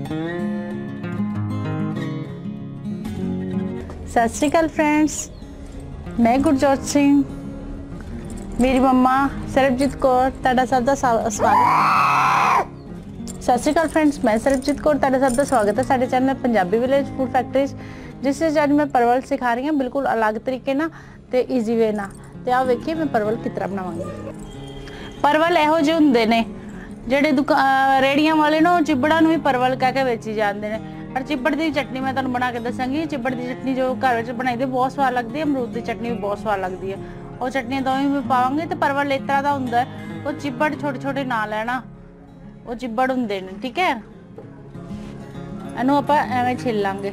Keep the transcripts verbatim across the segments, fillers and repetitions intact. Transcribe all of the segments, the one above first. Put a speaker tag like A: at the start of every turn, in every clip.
A: सत श्री अकाल फ्रेंड्स, मैं गुरजोत सिंह, मेरी मम्मा सरबजीत कौर, तुहाडा सब दा स्वागत। सत श्री अकाल फ्रेंड्स, मैं सरबजीत कौर, तुहाडा सब दा स्वागत है साडे channel Punjabi village food factories, जिस विच अज मैं परवल सिखा रही हूँ बिल्कुल अलग तरीके ना ते ईजी वे ना। ते आओ वेखिए मैं परवल किस तरह बनावांगी। परवल इहो ਜਿਹੇ ਹੁੰਦੇ ਨੇ ਜਿਹੜੇ ਦੁਕਾ ਰੇੜੀਆਂ वाले ना चिबड़ा भी परवल कह के बेची जाते हैं। पर चिबड़ की चटनी मैं तुहानूं बना के दसांगी। चिबड़ की चटनी जो घर में बनाई दी बहुत स्वाद लगती है, अमरूद की चटनी भी बहुत स्वाद लगती है। वो चटनी दोवें भी पावांगे। तो परवल इस तरह का हुंदा है, वो चिबड़ छोटे छोटे ना लेना, वो चिबड़ हुंदे ने, ठीक है। इहनूं आपां एवें छिल लांगे।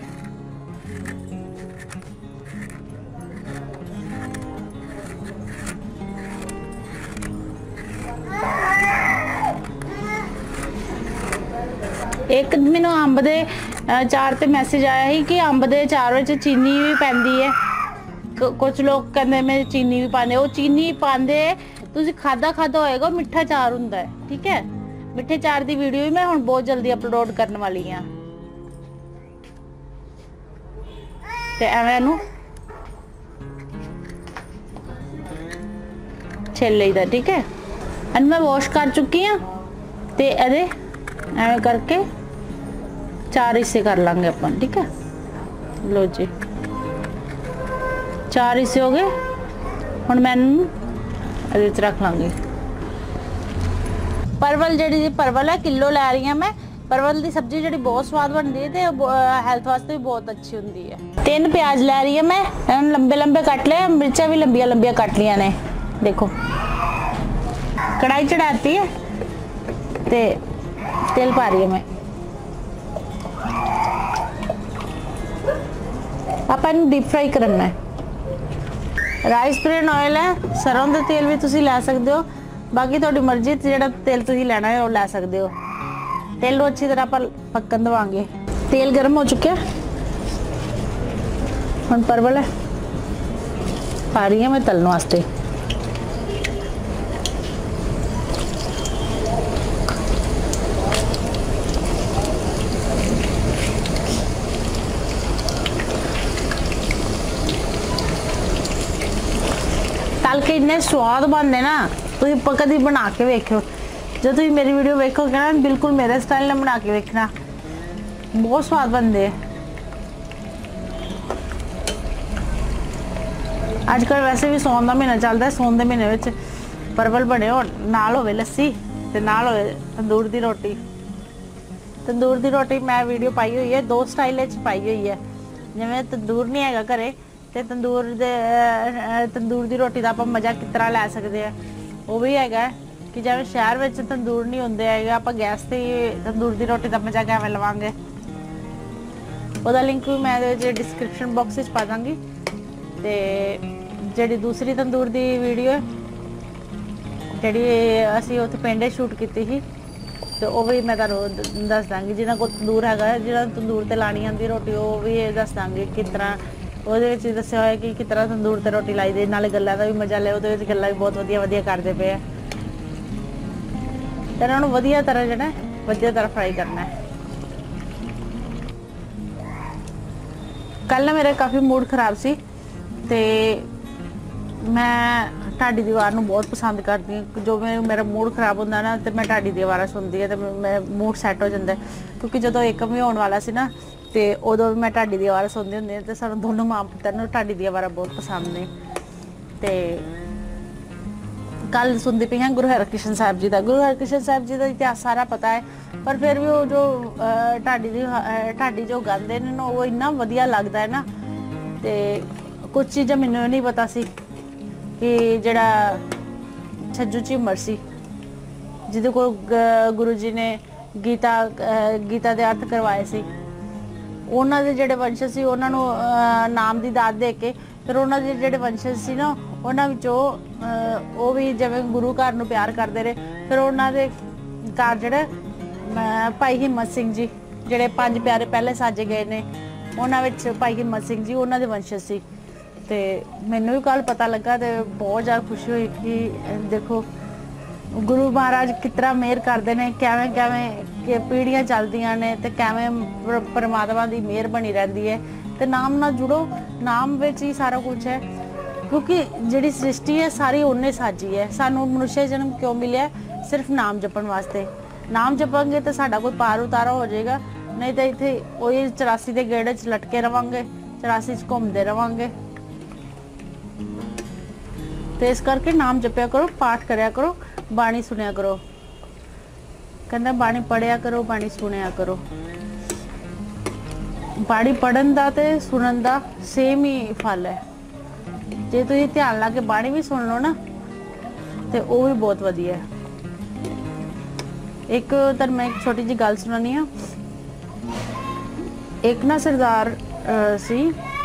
A: एक मैनू अंब दे चार ते मैसेज आया ही कि अंब दे चार विच चीनी भी पैंदी है। कुछ लोग कहते मैं चीनी भी पाते, वो चीनी पाते तुसीं खादा खादा होएगा, मिठा चार हुंदा है, ठीक है। मिठे चार दी वीडियो भी मैं हुण बहुत जल्दी अपलोड करने वाली हाँ। ते एवें नूं छिल लईदा, ठीक है। एनूं मैं वॉश कर चुकी हाँ। ते इहदे एवें करके चार हिस्से कर लांगे अपन, ठीक है। लो जी, चार हिस्से हो गए। हुण मैं इहदे च रख लांगी। परवल जिहड़ी परवल है किलो लै रही हूँ मैं। परवल की सब्जी जिहड़ी बहुत स्वाद बनती है, तो हैल्थ वास्ते भी बहुत अच्छी होंदी है। तीन प्याज लै रही है मैं, लंबे लंबे कट ले। मिर्चा भी लंबिया लंबिया कट लिया ने, देखो। कढ़ाई चढ़ाती है, ते तेल पा रही है मैं। अपन डीप फ्राई करना है। राइस ब्रेन ऑयल है, सरों का तेल भी तुसी लै सकते हो, बाकी थोड़ी मर्जी जो तेल तुसी लेना है वो लै सकते हो। तेल को अच्छी तरह अपन पकन दवांगे। तेल गर्म हो चुके हैं। हुण परवल है पा रही है मैं तलने वास्ते। तल के इन्ने स्वाद बनते ना, तुम कभी बना के वेखो। जो तुम मेरी वीडियो वेखोगे ना, बिल्कुल मेरे स्टाइल में बना के वेखना, बहुत स्वाद बनते हैं। अजकल वैसे भी सौन का महीना चलता है, सौन के महीने में परवल बने हो, नाल होवे लस्सी ते नाल होवे तंदूर की रोटी। तंदूर की रोटी मैं वीडियो पाई हुई है, दो स्टाइल पाई हुई है। जिवें तंदूर नहीं है घरे, तो तंदूर दे तंदूर की रोटी का आप मज़ा किस तरह लै सकते हैं, वो भी है कि जिवें शहर में तंदूर नहीं होंगे है, आप गैस से तंदूर की रोटी का मज़ा कैवें लवांगे। उसका लिंक भी मैं डिस्क्रिप्शन बॉक्स में पा दांगी। तो जी दूसरी तंदूर की वीडियो है जी असी उत्थे पिंड शूट की थी, तो वह भी मैं तुहानूं दस दांगी। जिन्हां कोल तंदूर है, जिन्हां तंदूर ते लानी आती रोटी, वो भी दस दांगी किस तरह ਉਹਦੇ ਵਿੱਚ ਦੱਸਿਆ ਹੋਇਆ ਕਿ ਕਿਸ ਤਰ੍ਹਾਂ ਤੰਦੂਰ ਤੇ ਰੋਟੀ ਲਾਈ ਦੇ। ਨਾਲੇ ਗੱਲਾਂ ਦਾ ਵੀ ਮਜ਼ਾ ਲਿਆ, ਉਹਦੇ ਵਿੱਚ ਗੱਲਾਂ ਵੀ ਬਹੁਤ ਵਧੀਆ ਵਧੀਆ ਕਰਦੇ ਪਏ ਆ। ਤੇ ਇਹਨਾਂ ਨੂੰ ਵਧੀਆ ਤਰ੍ਹਾਂ ਜਿਹੜਾ ਵਧੀਆ ਤਰ੍ਹਾਂ ਫਰਾਈ ਕਰਨਾ ਹੈ। ਕੱਲ ਨਾ ਮੇਰਾ ਕਾਫੀ ਮੂਡ ਖਰਾਬ ਸੀ, ਤੇ ਮੈਂ ਢਾਡੀ ਦੀਵਾਰ ਨੂੰ ਬਹੁਤ ਪਸੰਦ ਕਰਦੀ ਹਾਂ। ਜੋ ਮੇਰਾ ਮੂਡ ਖਰਾਬ ਹੁੰਦਾ ਨਾ, ਤੇ ਮੈਂ ਢਾਡੀ ਦੀਵਾਰਾਂ ਸੁਣਦੀ ਹਾਂ, ਤੇ ਮੈਂ ਮੂਡ ਸੈੱਟ ਹੋ ਜਾਂਦਾ। ਕਿਉਂਕਿ ਜਦੋਂ ਏਕਮ ਵੀ ਹੋਣ ਵਾਲਾ ਸੀ ਨਾ, तो उदों भी मैं ढाडी दी आवाज़ सुनती होंदी, तो सानूं दोनों मां पुत्तर नूं ढाडी दी आवाज़ बहुत पसंद ने। तो कल सुनती पई हाँ गुरु हरकृष्ण साहब जी का। गुरु हरकृष्ण साहब जी का इतिहास सारा पता है, पर फिर भी वो जो ढाडी दी ढाडी जो गाते हैं वो इन्ना वधिया लगता है ना। तो कुछ चीज़ां मैनूं नहीं पता सी कि जिहड़ा छज्जू झिमर सी, जिहदे कोल गुरु जी ने गीता गीता दे अर्थ करवाए सी, ਉਹਨਾਂ ਦੇ ਜਿਹੜੇ ਵੰਸ਼ਜ ਸੀ ਉਹਨਾਂ ਨੂੰ ਨਾਮ ਦੀ ਦਾਤ ਦੇ ਕੇ, ਫਿਰ ਉਹਨਾਂ ਦੇ ਜਿਹੜੇ ਵੰਸ਼ਜ ਸੀ ਨਾ, ਉਹਨਾਂ ਵਿੱਚੋਂ ਉਹ ਵੀ ਜਿਵੇਂ ਗੁਰੂ ਘਰ ਨੂੰ ਪਿਆਰ ਕਰਦੇ ਰਹੇ। ਫਿਰ ਉਹਨਾਂ ਦੇ ਘਰ ਜਿਹੜੇ ਭਾਈ ਹਿੰਮਤ ਸਿੰਘ ਜੀ, ਜਿਹੜੇ ਪੰਜ ਪਿਆਰੇ ਪਹਿਲੇ ਸਾਜੇ ਗਏ ਨੇ, ਉਹਨਾਂ ਵਿੱਚ ਭਾਈ ਹਿੰਮਤ ਸਿੰਘ ਜੀ ਉਹਨਾਂ ਦੇ ਵੰਸ਼ਜ ਸੀ। ਤੇ ਮੈਨੂੰ ਵੀ ਕੱਲ ਪਤਾ ਲੱਗਾ, ਤੇ ਬਹੁਤ ਜ਼ਿਆਦਾ ਖੁਸ਼ੀ ਹੋਈ ਕਿ ਦੇਖੋ गुरु महाराज कितना मेहर करते हैं, कैवें कैवें कि पीढ़ियां चलदियां ने ते कैवें परमात्मा की मेहर बनी रहती है। तो नाम नाल जुड़ो, नाम विच ही सारा कुछ है, क्योंकि जिहड़ी सृष्टि है सारी उन्हें साजी है। सानू मनुष्य जन्म क्यों मिले? सिर्फ नाम जपण वास्ते। नाम जपांगे तो साडा कोई पार उतारा हो जाएगा, नहीं तो इत्थे वही चौरासी के गेड़े च लटके रवांगे, चौरासी च घूमते रवांगे। तो इस करके नाम जपया करो, पाठ करया करो, बाणी सुनिया करो। कहंदा बाणी पढ़िया करो, बाणी सुनिया करो। बाणी पढ़न दा ते सुनन दा सेम ही फल है। जे तुसीं ध्यान ला के बाणी भी सुन लो ना तो वो भी बहुत वधिया है। एक तर मैं एक छोटी जी गल सुनानी हाँ। एक ना सरदार सी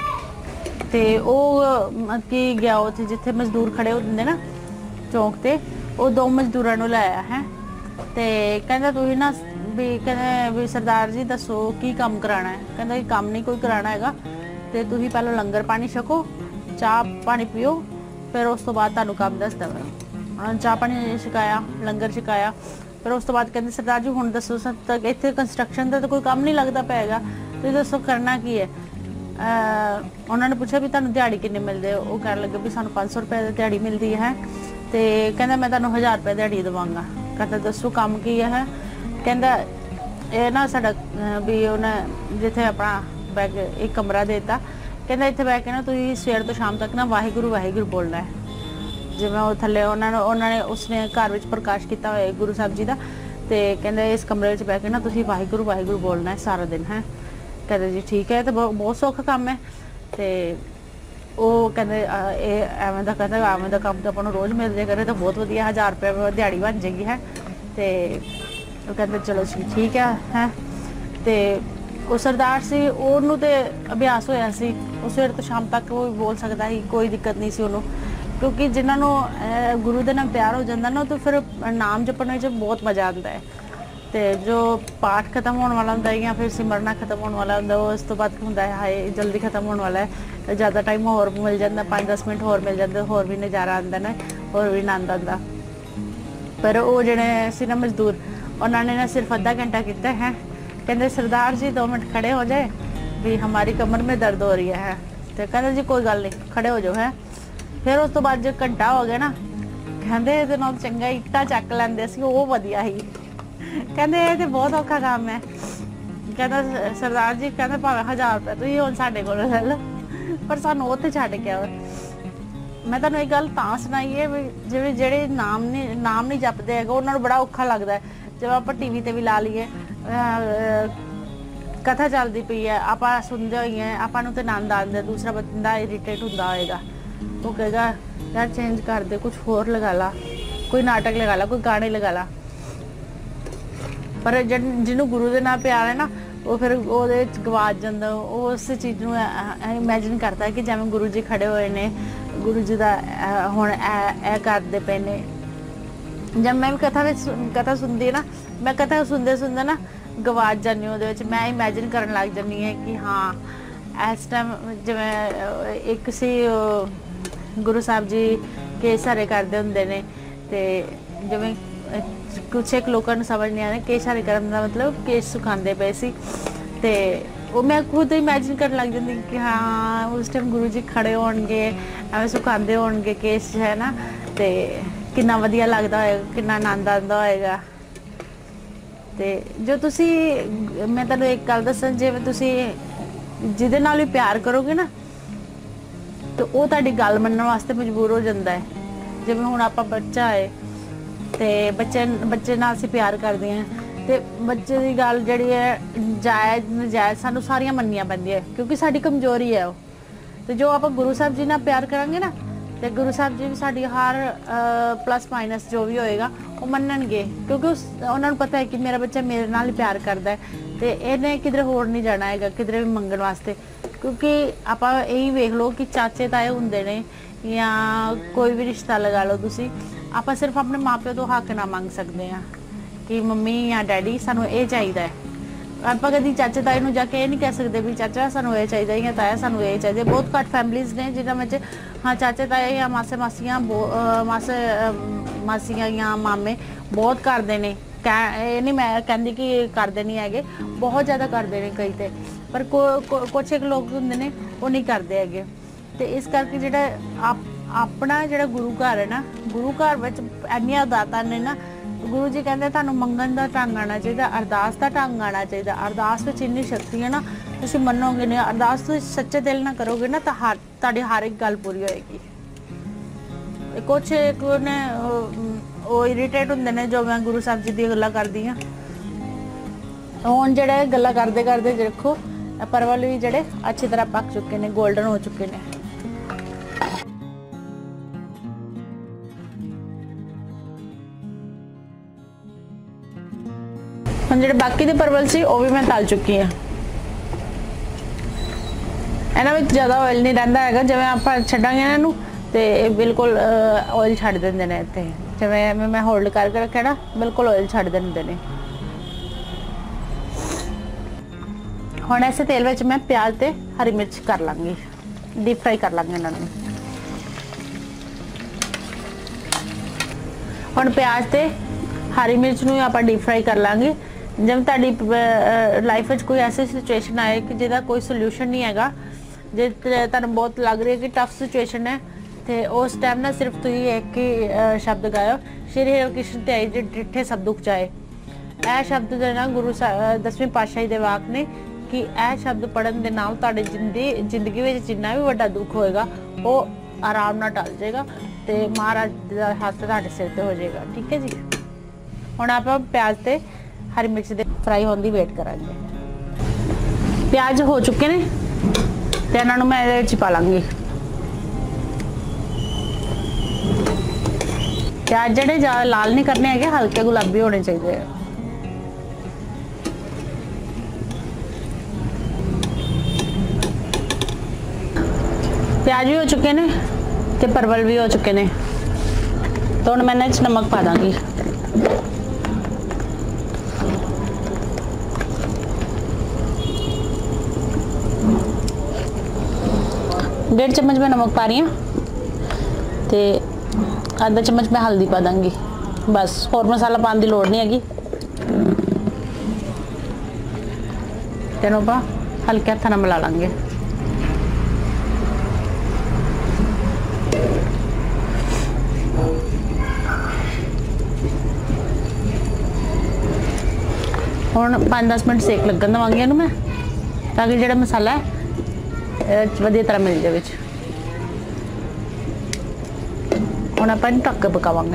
A: ते वो की गया उत्थे जिथे मजदूर खड़े होंदे ना चौंक ते, वो दो मजदूरां नूं लाया है ते कहंदा तुसीं ना भी कहंदे भी सरदार जी दसो की काम कराना है। कहंदा कि काम नहीं कोई कराना हैगा, ते तुसीं पहले लंगर पानी छको, चाह पानी पियो, फिर उस तो बाद तुहानूं काम दसदा मैं। चाह पानी छकाया, लंगर छकाया, फिर उस तो बाद कहते सरदार जी हुण दसो तक इत्थे कंस्ट्रक्शन का तो कोई काम नहीं लगता पैगा, तुसीं दसो करना की है। उन्होंने पूछा भी तुहानूं दिहाड़ी किन्नी मिलदे? वो कह लगे भी सानूं पाँच सौ रुपये दी दिहाड़ी मिलती है। तो कहंदा मैं तुहानूं हज़ार रुपये दिहाड़ी देवांगा। कहता दसो काम की है? कहंदा ये ना साडा भी उन्हें जिथे अपना बैग एक कमरा देता, कहंदा इत्थे बैठ के ना तुसीं सवेर तो शाम तक ना वाहिगुरू वाहिगुरू बोलना है। जिवें वो थल्ले उन्होंने उन्होंने उसने घर विच प्रकाश किया हुआ है गुरु साहब जी का, तो कहते इस कमरे में बैठ के ना तुसीं वाहिगुरू वाहिगुरू बोलना है सारा दिन है। कहते जी ठीक है, तो बहुत सौखा काम है। तो वो कहते एवं का कहते एवं का काम तो अपन रोज़ मिल जाए करे तो बहुत वधिया, हज़ार रुपये दिहाड़ी बन जाएगी है। तो कहते चलो जी ठीक है है। तो वो सरदार से उन्होंने तो अभ्यास होया सी, उस सवेर तो शाम तक वो बोल सकता ही, कोई दिक्कत नहीं सी उन्होंने, क्योंकि जिन्होंने गुरु के नाम प्यार हो जाता ना तो फिर नाम जपने में बहुत मज़ा आता है। तो जो पाठ खत्म होने वाला होंगे या फिर सिमरना खत्म होने वाला होंगे, उस तो बाद होंगे हाय जल्दी खत्म होने वाला है, ज़्यादा टाइम होर मिल जाता, पाँच दस मिनट होर मिल जाते, होर भी नज़ारा आता ना, होर भी आनंद आता। पर वो जने से ना मजदूर उन्होंने ना सिर्फ अद्धा घंटा किया है। कहते सरदार जी दो मिनट खड़े हो जाए, भी हमारी कमर में दर्द हो रही है। तो कहते जी कोई गल नहीं, खड़े हो जाओ है। फिर उस तो बाद जो घंटा हो गया ना, कहते ये नाल चंगा इट्टा चक लैंदे सी, वो वधिया ही। कहते ये तो बहुत औखा काम है। कहता सरदार जी कहते भावें हज़ार रुपये तुसीं हुण साडे कोलों ले लो, पर सानूं उत्थे छड्ड के आओ। मैं तुहानूं एक गल तां सुनाई है भी जिवें ਜਿਹੜੇ नाम नहीं नाम नहीं जपदे हैगे उन्हां नूं बड़ा औखा लगदा है। जिवें आपां टीवी ते भी ला लईए कथा चलदी पई है, आपां सुनदे होईए, आपां नूं ते आनंद आंदा, दूसरा बंदा इरीटेट हुंदा होएगा, वो कहेगा यार चेंज कर दे, कुछ होर लगा ला, कोई नाटक लगा ला, कोई गाने लगा ला। पर जिन जिन्हों गुरु के नाम प्यार है ना, वो फिर वो गवाच जाता, वो उस चीज़ को इमेजिन करता है कि जिवें गुरु जी खड़े हुए ने, गुरु जी का हुण ए करते पे ने। जब मैं भी कथा में कथा सुनती ना, मैं कथा सुनते सुनते ना गवाच जानी हूँ, मैं इमेजिन करन लग जानी है कि हाँ इस टाइम जिवें एक सी गुरु साहब जी केस हरे करते होंगे ने, तो जिवें कुछ एक लोगों को समझ नहीं आने केस हरे करने का मतलब केस सुखाते पे सी, ते वो मैं खुद इमेजिन करने लग जाती कि हाँ उस टाइम गुरु जी खड़े होणगे, एवं सुखाते होणगे केस है ना, तो कितना वधिया लगता होएगा, कितना आनंद आता होएगा। तो जो तुसी मैं तुहानूं एक गल दसां, जिवें तुसी जिहदे नाल भी प्यार करोगे ना तो वो तुहाडी गल मनण वास्ते मजबूर हो जाता है। जिवें हुण आपां बच्चा है तो बच्चे बच्चे नाल असीं प्यार करदे हैं, तो बच्चे की गल जिहड़ी है जायज़ नजायज़ सानूं सारियां मन्नियां पैंदियां, क्योंकि साडी कमजोरी है वो। तो जो आपां गुरु साहब जी नाल प्यार करांगे ना, तो गुरु साहब जी भी साडी हर प्लस माइनस जो भी होएगा वो मन्नणगे, क्योंकि उस उन्होंने पता है कि मेरा बच्चा मेरे नाल ही प्यार करता है, तो इन्हें किधरे होर नहीं जाना है किधरे भी मंगण वास्ते। क्योंकि आप यही वेख लो कि चाचे ताए होंदे ने या कोई भी रिश्ता लगा लो तुसी, आप सिर्फ अपने माँ प्यो तो हक ना मंग सकते हैं कि मम्मी या डैडी सानू ये चाहिए है। आप कभी चाचे ताए नूं जाके ये नहीं कह सकते भी चाचा सानू ये चाहिए या ताया सानू ये चाहिए। बहुत घट फैमिलीज़ ने जिन्हां विच हाँ चाचे ताए या मासे मासियां मासे ਮਾਸੀਆਂ ਜਾਂ ਮਾਮੇ बहुत करते हैं। कह नहीं मैं कहती कि करते नहीं है, बहुत ज़्यादा करते हैं कई तो, पर को, को, कुछ एक लोग होंगे ने वो नहीं करते है। तो इस करके जो आप अपना जो गुरु घर है ना, गुरु घर में इन्नियां दातां ने ना, गुरु जी कहते तुहानूं मंगण दा ढंग आना चाहिए, अरदास का ढंग आना चाहिए। अरदास में इन्नी शक्ति है ना, तुसीं मनोगे नहीं, अरदास तुसीं सच्चे दिल ना करोगे ना तो हर तुहाडी हर एक गल पूरी होएगी। कुछ एक ने वो इरीटेट होंदे ने जो मैं गुरु साहब जी दी गल्लां करदी हां। हुण जेहड़े गल्लां करदे करदे देखो परवल भी जेहड़े अच्छी तरह पक चुके ने, गोल्डन हो चुके ने। हुण जेहड़े बाकी दे परवल सी वो भी मैं तल चुकी हां। इन्हां विच ज़्यादा ऑयल नहीं रहिंदा हैगा, जिवें आपां छड्डांगे इन्हां नूं ते बिल्कुल ऑयल छड्ड दिंदे ने। इत्थे जिवें मैं होल्ड करके रखिया ना, बिल्कुल ऑयल छड्ड दिंदे ने। हुण इस तेल विच मैं प्याज ते हरी मिर्च कर लांगी, डीप फ्राई कर लांगे इन्हां नूं। हुण प्याज ते हरी मिर्च नूं आपां डीप फ्राई कर लांगे। जिवें तुहाडी लाइफ विच कोई ऐसी सिचुएशन आए कि जिहदा कोई सोल्यूशन नहीं हैगा, जे तुहानूं बहुत लग रही है कि टफ सिचुएशन है, तो उस टाइम ना सिर्फ तुम एक ही शब्द गायो, श्री हरिकृष्ण त्याई जे डिठे सब दुख जाए। यह शब्द दे ना गुरु दसवीं पातशाही दे वाक ने कि यह शब्द पढ़न दे नाल तुहाडी जिंदगी जिंदगी में जिन्ना भी वड्डा दुख होएगा वो आराम नाल टल जाएगा, तो महाराज दा हत्थ तुहाडे सिर ते हो जाएगा। ठीक है जी। हुण आपां प्याज ते हरी मिर्च दे फ्राई होने की वेट करांगे। प्याज हो चुके ने ते इन्हां नूं मैं इहदे विच पा लांगी। प्याज जड़े ज़्यादा लाल नहीं करने है, हल्के गुलाबी होने चाहिए। प्याज भी हो चुके ने ते परवल भी हो चुके ने, तो हुण मैं इन्हां च नमक पा दांगी। डेढ़ चम्मच मैं नमक पा रही हूँ, तो आधा चम्मच मैं हल्दी पा दांगी। बस होर मसाला पाने की लोड़ नहीं हैगी। तेनों पा हल्के हत्थां नाल मिला लांगे। हुण पाँच दस मिनट सेक लगन देवांगी इहनूं मैं, ताकि जिहड़ा मसाला है वधिया तरह मिल जाए। हुण आपां ढक के पकावांगे।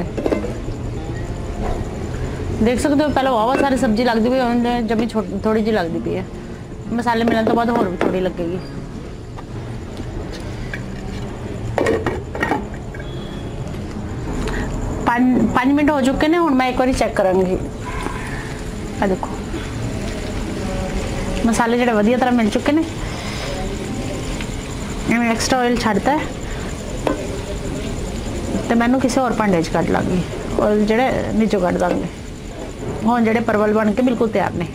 A: देख सकते हो पहले बहुत सारी सब्जी लगती पई, हुण जमी थोड़ी जी लगती पई है। मसाले मिलने तो बाद होर भी थोड़ी लगेगी। पाँच पाँच मिनट हो चुके ने। हुण मैं एक बार चेक करांगी। आ देखो मसाले जिहड़े वधिया तरह मिल चुके ने। मैं एक्स्ट्रा ऑयल छड्डता है तो मैनू किसी और भांडे च कढ लांगी और जिहड़े नीचों कढ दांगे। हुण जिहड़े परवल बन के बिल्कुल तैयार ने।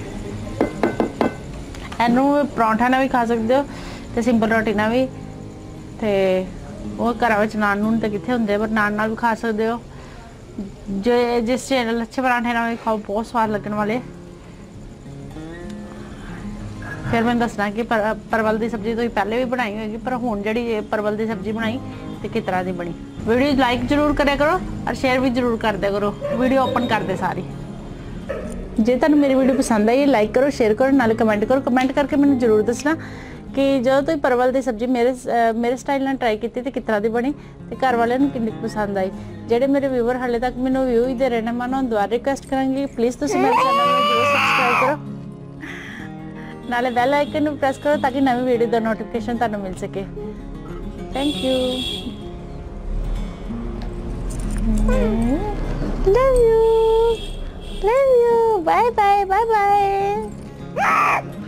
A: इनू परौंठा नाल भी खा सकते हो तो सिंपल रोटी नाल भी, तो वो घर विच नान नून तो कित्थे हुंदे, पर नान नाल भी खा सकते हो। जो जिस चैनल अच्छे परांठे नाल भी खाओ बहुत स्वाद लगन वाले। फिर मैं दसना कि पर, परवल की सब्जी तो पहले भी बनाई होगी, पर हुण जिहड़ी परवल की सब्जी बनाई तो किस तरह की बनी। वीडियो लाइक जरूर करा करो और शेयर भी जरूर कर दिया करो। वीडियो ओपन कर दे सारी। जे तुहानूं मेरी वीडियो पसंद आई लाइक करो, शेयर करो, नाले कमेंट करो। कमेंट करके मैंने जरूर दसना कि जो तुसीं परवल की सब्जी मेरे मेरे स्टाइल नाल ट्राई की तो किस तरह की बनी, तो घर वाले किन्नी पसंद आई। जेडे मेरे व्यूवर हाले तक मैंने व्यू ही दे रहे हैं, मैं उन्होंने दोबारा रिक्वेस्ट करांगी प्लीज़ तुसीं मेरे चैनल में जरूर सब्सक्राइब करो, नाले बेल आइकन नूं प्रेस करो ताकि नवी वीडियो का नोटिफिकेशन तुहानूं मिल सके। Thank you. Love you love you bye bye bye bye.